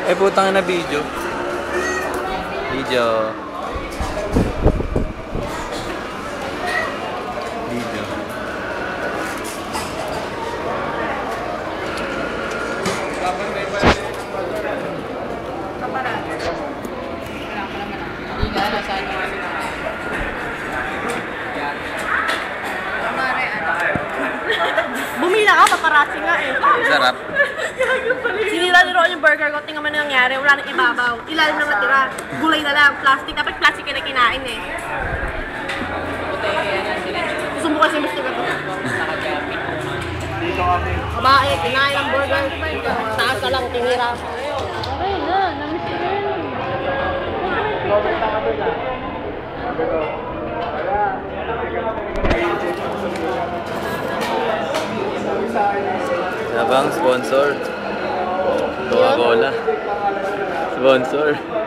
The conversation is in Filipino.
Ay, putang na video. Video. Video. Bumila ka, paparazzi nga eh. Sarap. Sinira ni Ron yung burger ko, tingnan mo na nangyari, wala nang ibabaw. Ilalim na natira, gulay na lang, plastic. Dapat plastic ka na kinain eh. Gusto mo kasi mas tingnan ko. Kabae, kinain ang burger. Taas ka lang, tinira. Okay na, namiss ko na yun. Sabang sponsor. Coca-Cola. Sponsor.